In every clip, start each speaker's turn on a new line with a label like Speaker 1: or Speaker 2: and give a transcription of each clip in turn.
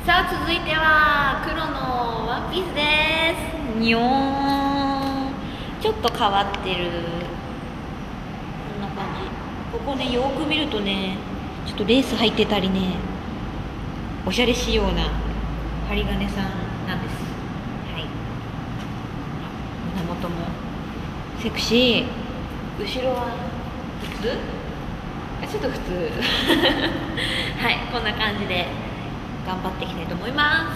Speaker 1: さあ続いては黒のワンピースです。にょーん、ちょっと変わってる、こんな感じ。ここね、よーく見るとね、ちょっとレース入ってたりね、おしゃれ仕様な針金さんなんです。はい、胸元もセクシー、後ろは普通、ちょっと普通はい、こんな感じで頑張っていきたいと思います。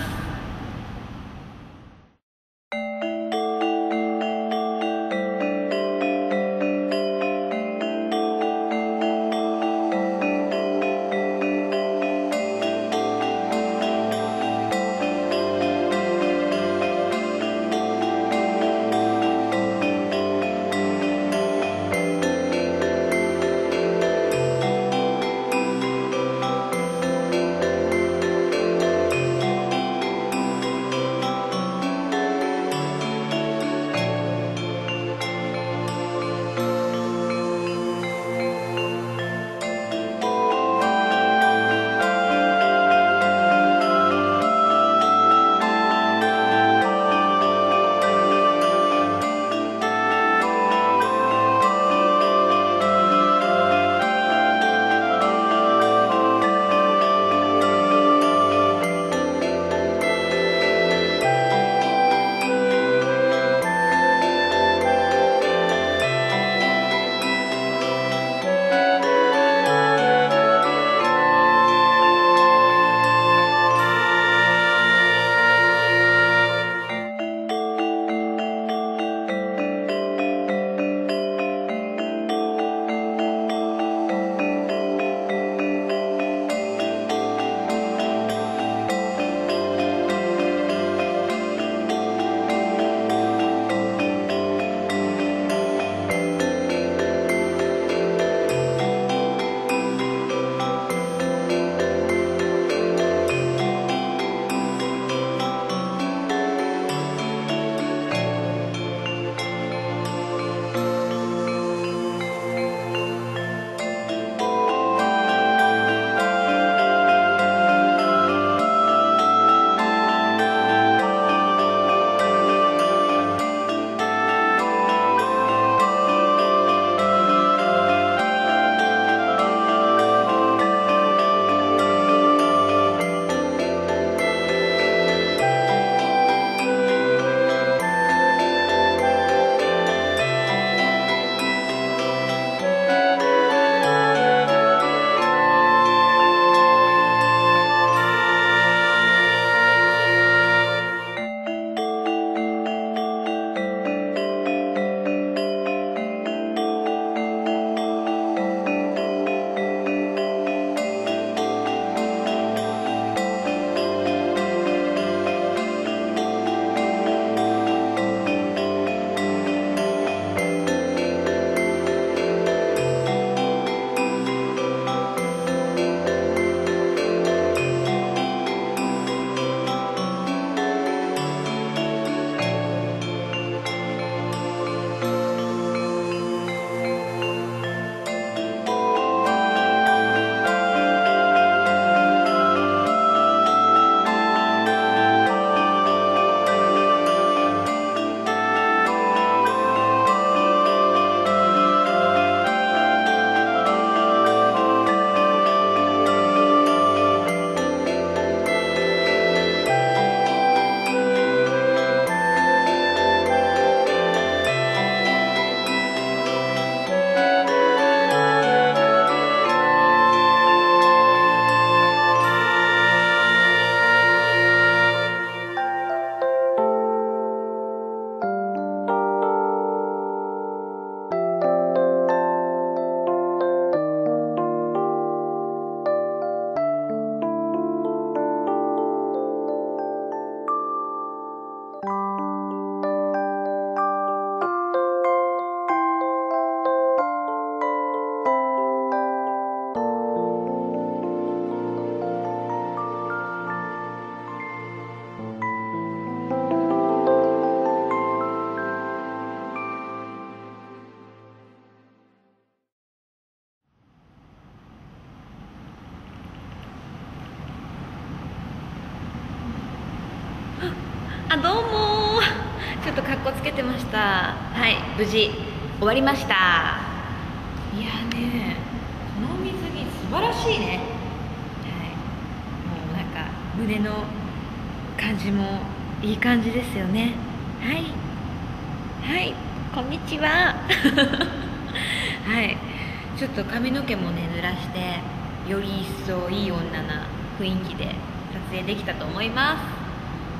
Speaker 1: あ、どうもちょっとかっこつけてました。はい、無事終わりました。いやね、この水着素晴らしいね。はい、もうなんか胸の感じもいい感じですよね。はいはい、こんにちははい、ちょっと髪の毛もね濡らして、より一層いい女な雰囲気で撮影できたと思います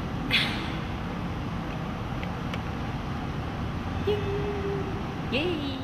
Speaker 1: イエーイ。